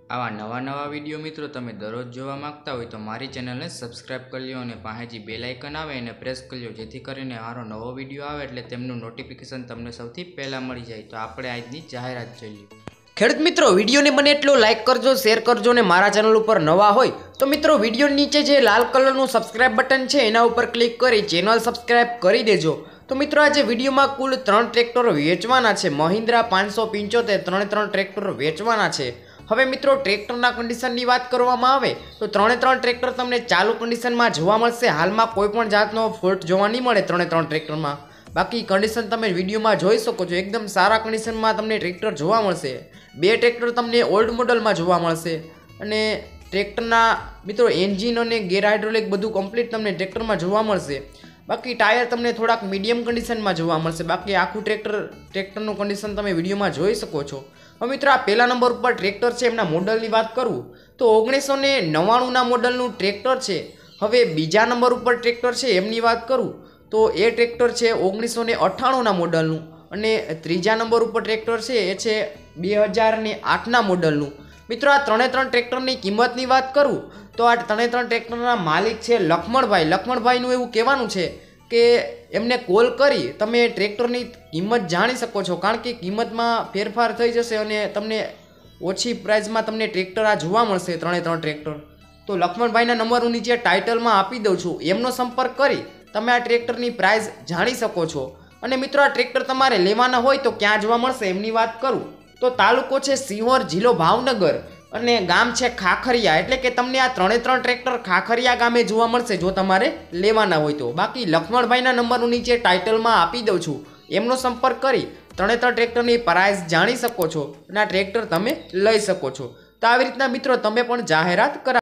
આવા નવા વિડીયો મિત્રો તમે દરરોજ જોવા માંગતા હોય તો મારી ચેનલને સબસ્ક્રાઇબ કરી લ્યો અને પાસેથી બેલ આઇકન આવે એને પ્રેસ કરી લ્યો, જેથી કરીને મારો નવો વિડીયો આવે એટલે તેમનું નોટિફિકેશન તમને સૌથી પહેલાં મળી જાય। તો આપણે આજની જાહેરાત જોઈ લઈએ। ખેડૂત મિત્રો, વિડીયોને બને એટલો લાઇક કરજો, શેર કરજો ને મારા ચેનલ ઉપર નવા હોય તો મિત્રો વિડીયો નીચે જે લાલ કલરનું સબસ્ક્રાઇબ બટન છે એના ઉપર ક્લિક કરી ચેનલ સબસ્ક્રાઇબ કરી દેજો। તો મિત્રો આજે વિડીયોમાં કુલ 3 ટ્રેક્ટર વેચવાના છે। મહિન્દ્રા 575 ત્રણે ટ્રેક્ટર વેચવાના છે। હવે મિત્રો ટ્રેક્ટરના કન્ડિશનની વાત કરવામાં આવે તો 3 ટ્રેક્ટર તમને ચાલુ કન્ડિશનમાં જોવા મળશે। હાલમાં કોઈ પણ જાતનો ફોલ્ટ જોવા નહીં મળે 3 ટ્રેક્ટરમાં। બાકી કન્ડિશન તમે વિડીયોમાં જોઈ શકો છો, એકદમ સારા કન્ડિશનમાં તમને ટ્રેક્ટર જોવા મળશે। 2 ટ્રેક્ટર તમને ઓલ્ડ મોડલમાં જોવા મળશે અને ટ્રેક્ટરના મિત્રો એન્જિન અને ગેર હાઇડ્રોલિક બધું કમ્પ્લીટ તમને ટ્રેક્ટરમાં જોવા મળશે। બાકી ટાયર તમને થોડાક મીડિયમ કન્ડિશનમાં જોવા મળશે। બાકી આખું ટ્રેક્ટરનું કન્ડિશન તમે વિડીયોમાં જોઈ શકો છો। હવે મિત્રો આ પહેલા નંબર ઉપર ટ્રેક્ટર છે, એમના મોડલની વાત કરું તો 1999ના મોડલનું ટ્રેક્ટર છે। હવે બીજા નંબર ઉપર ટ્રેક્ટર છે એમની વાત કરું તો એ ટ્રેક્ટર છે 1998ના મોડલનું અને ત્રીજા નંબર ઉપર ટ્રેક્ટર છે એ છે 2008ના મોડલનું। મિત્રો આ 3 ટ્રેક્ટરની કિંમતની વાત કરું તો આ 3 ટ્રેક્ટરના માલિક છે લક્ષ્મણભાઈ। લક્ષ્મણભાઈનું એવું કહેવાનું છે કે એમને કોલ કરી તમે ટ્રેક્ટરની કિંમત જાણી શકો છો, કારણ કે કિંમતમાં ફેરફાર થઈ જશે અને તમને ઓછી પ્રાઇસમાં તમને ટ્રેક્ટર આ જોવા મળશે 3 ટ્રેક્ટર। તો લક્ષ્મણભાઈના નંબર હું નીચે ટાઇટલમાં આપી દઉં છું, એમનો સંપર્ક કરી તમે આ ટ્રેક્ટરની પ્રાઇસ જાણી શકો છો। અને મિત્રો આ ટ્રેક્ટર તમારે લેવાના હોય તો ક્યાં જોવા મળશે એમની વાત કરું તો તાલુકો છે સિહોર, જિલ્લો ભાવનગર અને ગામ છે ખાખરિયા। એટલે કે તમને આ 3 ટ્રેક્ટર ખાખરિયા ગામે જોવા મળશે જો તમારે લેવાના હોય તો। બાકી લક્ષ્મણભાઈના નંબર હું નીચે ટાઇટલમાં આપી દઉં છું, એમનો સંપર્ક કરી 3 ટ્રેક્ટરની પ્રાઇસ જાણી શકો છો અને આ ટ્રેક્ટર તમે લઈ શકો છો। તો આવી રીતના મિત્રો તમે પણ જાહેરાત કરા